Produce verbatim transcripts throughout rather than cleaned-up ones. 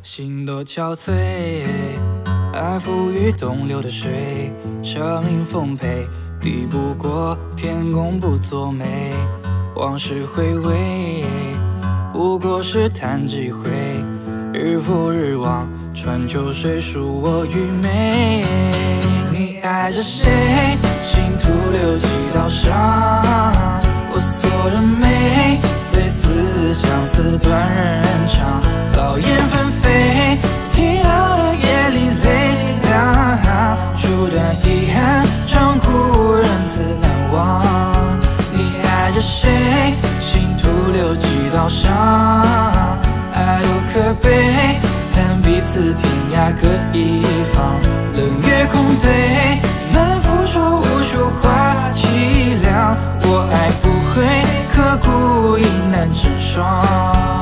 心多憔悴，爱浮于东流的水，生命丰沛，抵不过天公不作美。往事回味，不过是弹指一挥，日复日望，穿秋水书我愚昧。你爱着谁？心徒留几道伤，我锁着眉，最思相思断人肠。老燕纷飞，寂寥的夜里泪两行，初段遗憾，长哭人自难忘。你爱着谁？心徒留几道伤，爱多可悲，恨彼此天涯各一方。冷月空对，满腹说无处话凄凉。我爱不会，刻骨亦难成双。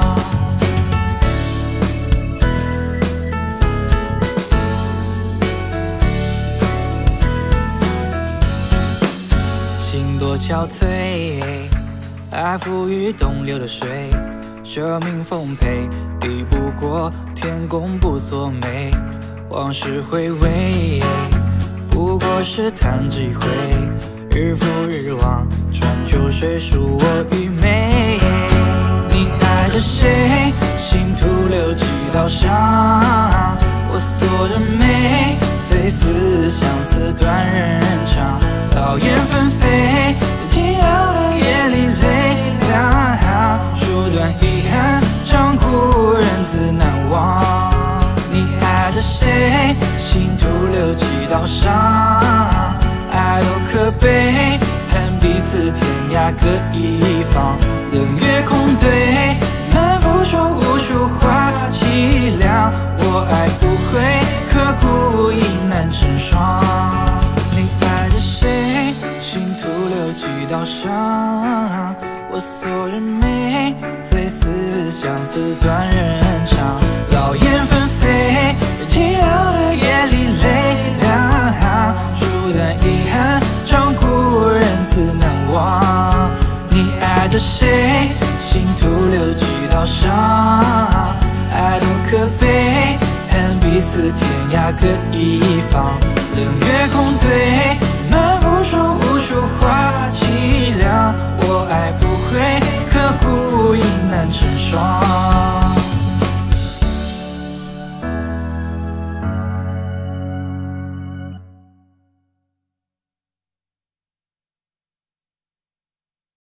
心多憔悴，爱浮于东流的水，生命丰沛，抵不过天公不作美。往事回味，不过是弹指一挥，日复日望，穿秋水书我愚昧。你爱着谁？心徒留几道伤，我锁着眉，最思相思断人肠。老燕纷飞，寂寥的夜里泪两行，初段遗憾，长哭人自难忘。你爱着谁？心徒留几道伤，爱多可悲，恨彼此天涯各一方。冷月空对，满腹说无处话凄凉。我爱不会，刻骨亦难成双。你爱着谁？心徒留几道伤，我锁着眉，最思相思断人肠。老燕纷飞，寂寥的夜里泪两行，初段遗憾，长哭人自难忘。你爱着谁？心徒留几道伤，爱多可悲，恨彼此天涯各一方。冷月空对，满腹说无处话凄凉。我爱不会，刻骨亦难成双。